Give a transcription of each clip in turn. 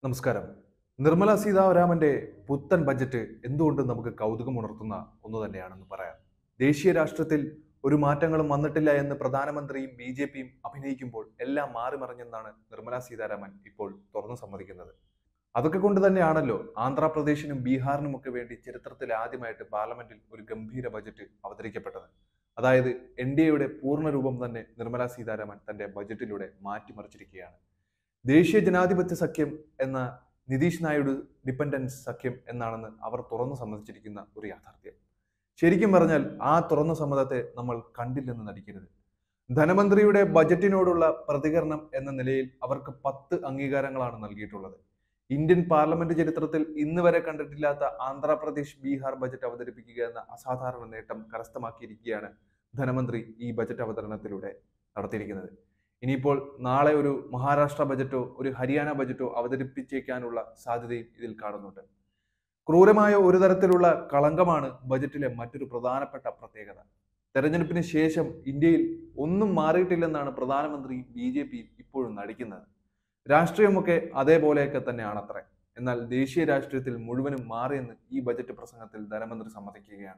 നമസ്കാരം. നിർമ്മല സീതാരാമന്റെ പുത്തൻ ബജറ്റ് എന്തുകൊണ്ടും നമുക്ക് കൗതുകമുണർത്തുന്ന ഒന്ന് തന്നെയാണെന്ന് പറയാം. ദേശീയ രാഷ്ട്രത്തിൽ ഒരു മാറ്റങ്ങളും വന്നിട്ടില്ല എന്ന് പ്രധാനമന്ത്രിയും ബി.ജെ.പിയും അഭിനയിക്കുമ്പോൾ എല്ലാം മാറിമറിഞ്ഞെന്നാണ് നിർമ്മല സീതാരാമൻ ഇപ്പോൾ തുറന്നു സമ്മതിക്കുന്നത്. അതൊക്കെ കൊണ്ട് തന്നെയാണല്ലോ ആന്ധ്രാപ്രദേശിനും ബീഹാറിനുമൊക്കെ വേണ്ടി ചരിത്രത്തിൽ ആദ്യമായിട്ട് പാർലമെന്റിൽ ഒരു ഗംഭീര ബജറ്റ് അവതരിക്കപ്പെട്ടത്. അതായത് എൻ.ഡി.എയുടെ പൂർണ്ണരൂപം തന്നെ നിർമ്മല സീതാരാമൻ തന്റെ ബജറ്റിലൂടെ മാറ്റിമറിച്ചിരിക്കുകയാണ്. ദേശീയ ജനാധിപത്യ സഖ്യം എന്ന നിതീഷ് നായിഡു ഡിപെൻഡൻസ് സഖ്യം എന്നാണെന്ന് അവർ തുറന്നു സമ്മതിച്ചിരിക്കുന്ന ഒരു യാഥാർത്ഥ്യം. ശരിക്കും പറഞ്ഞാൽ ആ തുറന്ന സമ്മതത്തെ നമ്മൾ കണ്ടില്ലെന്ന് നടിക്കരുത്. ധനമന്ത്രിയുടെ ബജറ്റിനോടുള്ള പ്രതികരണം എന്ന നിലയിൽ അവർക്ക് 10 അംഗീകാരങ്ങളാണ് നൽകിയിട്ടുള്ളത്. ഇന്ത്യൻ പാർലമെന്റ് ചരിത്രത്തിൽ ഇന്ന് വരെ കണ്ടിട്ടില്ലാത്ത ആന്ധ്രാപ്രദേശ് ബീഹാർ ബജറ്റ് അവതരിപ്പിക്കുക എന്ന അസാധാരണ നേട്ടം കരസ്ഥമാക്കിയിരിക്കുകയാണ് ധനമന്ത്രി ഈ ബജറ്റ് അവതരണത്തിലൂടെ നടത്തിയിരിക്കുന്നത്. ഇനിയിപ്പോൾ നാളെ ഒരു മഹാരാഷ്ട്ര ബജറ്റോ ഒരു ഹരിയാന ബജറ്റോ അവതരിപ്പിച്ചേക്കാനുള്ള സാധ്യതയും ഇതിൽ കാണുന്നുണ്ട്. ക്രൂരമായ ഒരു തരത്തിലുള്ള കളങ്കമാണ് ബജറ്റിലെ മറ്റൊരു പ്രധാനപ്പെട്ട പ്രത്യേകത. തെരഞ്ഞെടുപ്പിന് ശേഷം ഇന്ത്യയിൽ ഒന്നും മാറിയിട്ടില്ലെന്നാണ് പ്രധാനമന്ത്രി ബി.ജെ.പി ഇപ്പോഴും നടിക്കുന്നത്. രാഷ്ട്രീയമൊക്കെ അതേപോലെയൊക്കെ തന്നെയാണത്രേ. എന്നാൽ ദേശീയ രാഷ്ട്രീയത്തിൽ മുഴുവനും മാറിയെന്ന് ഈ ബജറ്റ് പ്രസംഗത്തിൽ ധനമന്ത്രി സമ്മതിക്കുകയാണ്.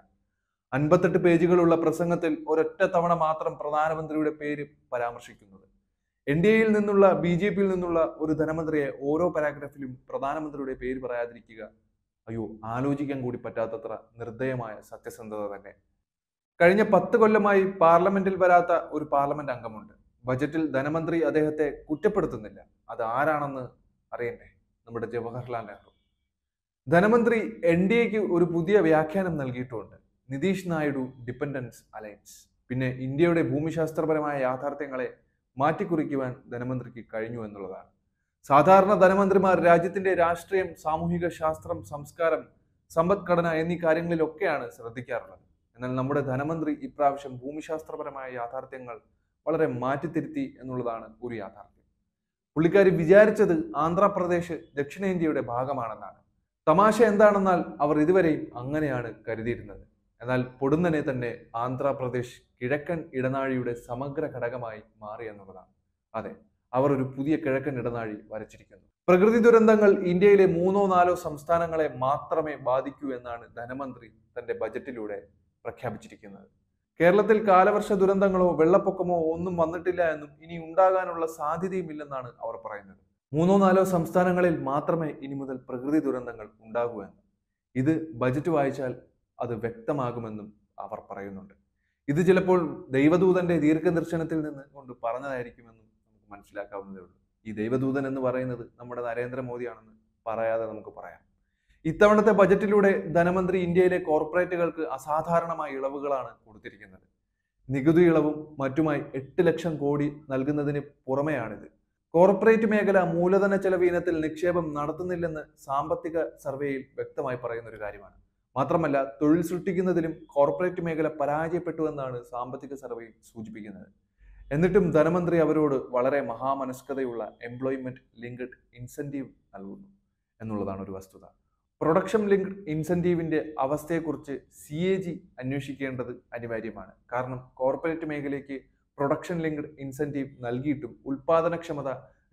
58 പേജുകളുള്ള പ്രസംഗത്തിൽ ഒരൊറ്റ തവണ മാത്രം പ്രധാനമന്ത്രിയുടെ പേര് പരാമർശിക്കുന്നത്. എൻ.ഡി.എയിൽ നിന്നുള്ള ബി.ജെ.പിയിൽ നിന്നുള്ള ഒരു ധനമന്ത്രിയെ ഓരോ പാരാഗ്രാഫിലും പ്രധാനമന്ത്രിയുടെ പേര് പറയാതിരിക്കുക, അയ്യോ, ആലോചിക്കാൻ കൂടി പറ്റാത്തത്ര നിർദ്ദയമായ സത്യസന്ധത തന്നെ. കഴിഞ്ഞ 10 കൊല്ലമായി പാർലമെന്റിൽ വരാത്ത ഒരു പാർലമെന്റ് അംഗമുണ്ട്. ബജറ്റിൽ ധനമന്ത്രി അദ്ദേഹത്തെ കുറ്റപ്പെടുത്തുന്നില്ല. അത് ആരാണെന്ന് അറിയണ്ടേ? നമ്മുടെ ജവഹർലാൽ നെഹ്റു. ധനമന്ത്രി എൻ.ഡി.എക്ക് ഒരു പുതിയ വ്യാഖ്യാനം നൽകിയിട്ടുമുണ്ട്. Nitish Naidu dependence alliance. പിന്നെ ഇന്ത്യയുടെ ഭൂമിശാസ്ത്രപരമായ യാഥാർത്ഥ്യങ്ങളെ മാറ്റിക്കുറിക്കുവാൻ ധനമന്ത്രിക്ക് കഴിഞ്ഞു എന്നുള്ളതാണ്. സാധാരണ ധനമന്ത്രിമാർ രാജ്യത്തിന്റെ രാഷ്ട്രീയം, സാമൂഹിക ശാസ്ത്രം, സംസ്കാരം, സമ്പദ്ഘടന എന്നീ കാര്യങ്ങളിലൊക്കെയാണ് ശ്രദ്ധിക്കാറുള്ളത്. എന്നാൽ നമ്മുടെ ധനമന്ത്രി ഇപ്രാവശ്യം ഭൂമിശാസ്ത്രപരമായ യാഥാർത്ഥ്യങ്ങൾ വളരെ മാറ്റിത്തിരുത്തി എന്നുള്ളതാണ് ഒരു യാഥാർത്ഥ്യം. പുള്ളിക്കാരി വിചാരിച്ചത് ആന്ധ്രാപ്രദേശ് ദക്ഷിണേന്ത്യയുടെ ഭാഗമാണെന്നാണ്. തമാശ എന്താണെന്നാൽ അവർ ഇതുവരെയും അങ്ങനെയാണ് കരുതിയിരുന്നത്. എന്നാൽ പൊടുന്നനെ തന്നെ ആന്ധ്രാപ്രദേശ് കിഴക്കൻ ഇടനാഴിയുടെ സമഗ്ര ഘടകമായി മാറി എന്നുള്ളതാണ്. അതെ, അവർ ഒരു പുതിയ കിഴക്കൻ ഇടനാഴി വരച്ചിരിക്കുന്നു. പ്രകൃതി ദുരന്തങ്ങൾ ഇന്ത്യയിലെ 3-4 സംസ്ഥാനങ്ങളെ മാത്രമേ ബാധിക്കൂ എന്നാണ് ധനമന്ത്രി തന്റെ ബജറ്റിലൂടെ പ്രഖ്യാപിച്ചിരിക്കുന്നത്. കേരളത്തിൽ കാലവർഷ ദുരന്തങ്ങളോ വെള്ളപ്പൊക്കമോ ഒന്നും വന്നിട്ടില്ല എന്നും ഇനി ഉണ്ടാകാനുള്ള സാധ്യതയുമില്ലെന്നാണ് അവർ പറയുന്നത്. 3-4 സംസ്ഥാനങ്ങളിൽ മാത്രമേ ഇനി മുതൽ പ്രകൃതി ദുരന്തങ്ങൾ ഉണ്ടാകൂ എന്ന്. ഇത് ബജറ്റ് വായിച്ചാൽ അത് വ്യക്തമാകുമെന്നും അവർ പറയുന്നുണ്ട്. ഇത് ചിലപ്പോൾ ദൈവദൂതന്റെ ദീർഘദർശനത്തിൽ നിന്ന് കൊണ്ട് പറഞ്ഞതായിരിക്കുമെന്നും നമുക്ക് മനസ്സിലാക്കാവുന്നതേ ഉള്ളൂ. ഈ ദൈവദൂതൻ എന്ന് പറയുന്നത് നമ്മുടെ നരേന്ദ്രമോദിയാണെന്ന് പറയാതെ നമുക്ക് പറയാം. ഇത്തവണത്തെ ബജറ്റിലൂടെ ധനമന്ത്രി ഇന്ത്യയിലെ കോർപ്പറേറ്റുകൾക്ക് അസാധാരണമായ ഇളവുകളാണ് കൊടുത്തിരിക്കുന്നത്. നികുതി ഇളവും മറ്റുമായി 8 ലക്ഷം കോടി നൽകുന്നതിന് പുറമെയാണിത്. കോർപ്പറേറ്റ് മേഖല മൂലധന ചെലവ് ഇനത്തിൽ നിക്ഷേപം നടത്തുന്നില്ലെന്ന് സാമ്പത്തിക സർവേയിൽ വ്യക്തമായി പറയുന്ന ഒരു കാര്യമാണ്. മാത്രമല്ല, തൊഴിൽ സൃഷ്ടിക്കുന്നതിലും കോർപ്പറേറ്റ് മേഖല പരാജയപ്പെട്ടു എന്നാണ് സാമ്പത്തിക സർവേയിൽ സൂചിപ്പിക്കുന്നത്. എന്നിട്ടും ധനമന്ത്രി അവരോട് വളരെ മഹാമനസ്കതയുള്ള എംപ്ലോയ്മെന്റ് ലിങ്ക്ഡ് ഇൻസെന്റീവ് നൽകുന്നു എന്നുള്ളതാണ് ഒരു വസ്തുത. പ്രൊഡക്ഷൻ ലിങ്ക്ഡ് ഇൻസെന്റീവിന്റെ അവസ്ഥയെക്കുറിച്ച് CAG അന്വേഷിക്കേണ്ടത് അനിവാര്യമാണ്. കാരണം കോർപ്പറേറ്റ് മേഖലയ്ക്ക് പ്രൊഡക്ഷൻ ലിങ്ക്ഡ് ഇൻസെന്റീവ് നൽകിയിട്ടും ഉൽപാദനക്ഷമത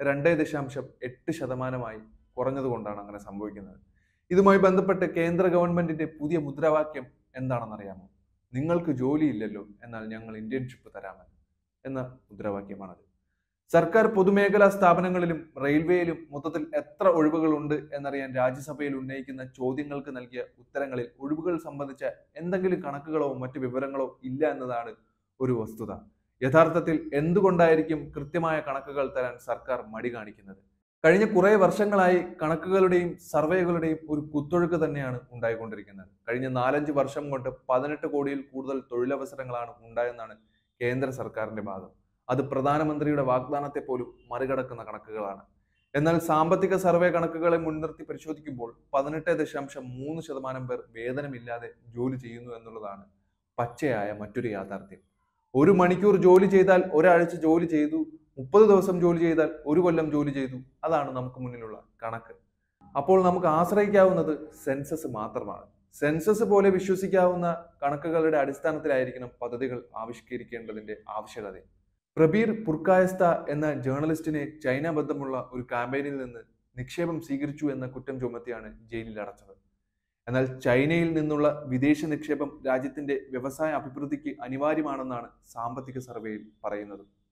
2.8% കുറഞ്ഞതുകൊണ്ടാണ് അങ്ങനെ സംഭവിക്കുന്നത്. ഇതുമായി ബന്ധപ്പെട്ട് കേന്ദ്ര ഗവൺമെന്റിന്റെ പുതിയ മുദ്രാവാക്യം എന്താണെന്നറിയാമോ? നിങ്ങൾക്ക് ജോലിയില്ലല്ലോ, എന്നാൽ ഞങ്ങൾ ഇന്റേൺഷിപ്പ് തരാമെന്ന് എന്ന മുദ്രാവാക്യമാണത്. സർക്കാർ പൊതുമേഖലാ സ്ഥാപനങ്ങളിലും റെയിൽവേയിലും മൊത്തത്തിൽ എത്ര ഒഴിവുകൾ ഉണ്ട് എന്നറിയാൻ രാജ്യസഭയിൽ ഉന്നയിക്കുന്ന ചോദ്യങ്ങൾക്ക് നൽകിയ ഉത്തരങ്ങളിൽ ഒഴിവുകൾ സംബന്ധിച്ച എന്തെങ്കിലും കണക്കുകളോ മറ്റു വിവരങ്ങളോ ഇല്ല എന്നതാണ് ഒരു വസ്തുത. യഥാർത്ഥത്തിൽ എന്തുകൊണ്ടായിരിക്കും കൃത്യമായ കണക്കുകൾ തരാൻ സർക്കാർ മടി കാണിക്കുന്നത്? കഴിഞ്ഞ കുറെ വർഷങ്ങളായി കണക്കുകളുടെയും സർവേകളുടെയും ഒരു കുത്തൊഴുക്ക് തന്നെയാണ് ഉണ്ടായിക്കൊണ്ടിരിക്കുന്നത്. കഴിഞ്ഞ 4-5 വർഷം കൊണ്ട് 18 കോടിയിൽ കൂടുതൽ തൊഴിലവസരങ്ങളാണ് ഉണ്ടായെന്നാണ് കേന്ദ്ര സർക്കാരിന്റെ വാദം. അത് പ്രധാനമന്ത്രിയുടെ വാഗ്ദാനത്തെ പോലും മറികടക്കുന്ന കണക്കുകളാണ്. എന്നാൽ സാമ്പത്തിക സർവേ കണക്കുകളെ മുൻനിർത്തി പരിശോധിക്കുമ്പോൾ 18.3% പേർ വേതനമില്ലാതെ ജോലി ചെയ്യുന്നു എന്നുള്ളതാണ് പച്ചയായ മറ്റൊരു യാഥാർത്ഥ്യം. 1 മണിക്കൂർ ജോലി ചെയ്താൽ ഒരാഴ്ച ജോലി ചെയ്തു, 30 ദിവസം ജോലി ചെയ്താൽ 1 കൊല്ലം ജോലി ചെയ്തു. അതാണ് നമുക്ക് മുന്നിലുള്ള കണക്ക്. അപ്പോൾ നമുക്ക് ആശ്രയിക്കാവുന്നത് സെൻസസ് മാത്രമാണ്. സെൻസസ് പോലെ വിശ്വസിക്കാവുന്ന കണക്കുകളുടെ അടിസ്ഥാനത്തിലായിരിക്കണം പദ്ധതികൾ ആവിഷ്കരിക്കേണ്ടതിന്റെ ആവശ്യകത. പ്രബീർ പുർക്കായസ്ത എന്ന ജേർണലിസ്റ്റിനെ ചൈന ബന്ധമുള്ള ഒരു ക്യാമ്പയിനിൽ നിന്ന് നിക്ഷേപം സ്വീകരിച്ചു എന്ന കുറ്റം ചുമത്തിയാണ് ജയിലിൽ അടച്ചത്. എന്നാൽ ചൈനയിൽ നിന്നുള്ള വിദേശ നിക്ഷേപം രാജ്യത്തിന്റെ വ്യവസായ അഭിവൃദ്ധിക്ക് അനിവാര്യമാണെന്നാണ് സാമ്പത്തിക സർവേയിൽ പറയുന്നത്.